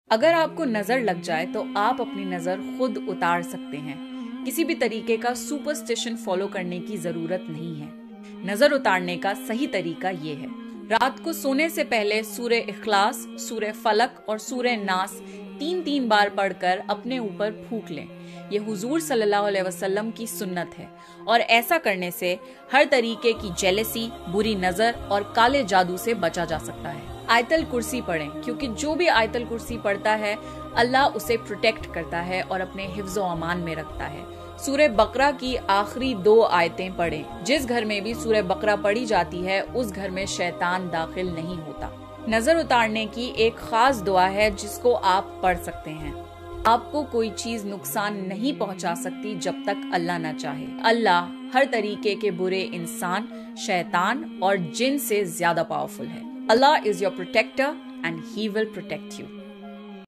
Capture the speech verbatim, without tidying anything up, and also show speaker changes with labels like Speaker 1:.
Speaker 1: اگر آپ کو نظر لگ جائے تو آپ اپنی نظر خود اتار سکتے ہیں۔ کسی بھی طریقے کا سپرسٹیشن فالو کرنے کی ضرورت نہیں ہے۔ نظر اتارنے کا صحیح طریقہ یہ ہے: رات کو سونے سے پہلے سورہ اخلاص، سورہ فلق اور سورہ ناس تین تین بار پڑھ کر اپنے اوپر پھونک لیں۔ یہ حضور صلی اللہ علیہ وسلم کی سنت ہے، اور ایسا کرنے سے ہر طریقے کی جیلسی، بری نظر اور کالے جادو سے بچا جا سکتا ہے۔ آیت الکرسی پڑھیں، کیونکہ جو بھی آیت الکرسی پڑھتا ہے اللہ اسے پروٹیکٹ کرتا ہے اور اپنے حفظ و امان میں رکھتا ہے۔ سورہ بقرہ کی آخری دو آیتیں پڑھیں۔ جس گھر میں بھی سورہ بقرہ پڑھی جاتی ہے اس گھر میں شیطان داخل نہیں ہوتا۔ نظر اتارنے کی ایک خاص دعا ہے جس کو آپ پڑھ سکتے ہیں: آپ کو کوئی چیز نقصان نہیں پہنچا سکتی جب تک اللہ نہ چاہے۔ اللہ ہر طریقے کے برے انسان، شیطان اور جن سے زیادہ پاورفل ہے۔ Allah is your protector and he will protect you.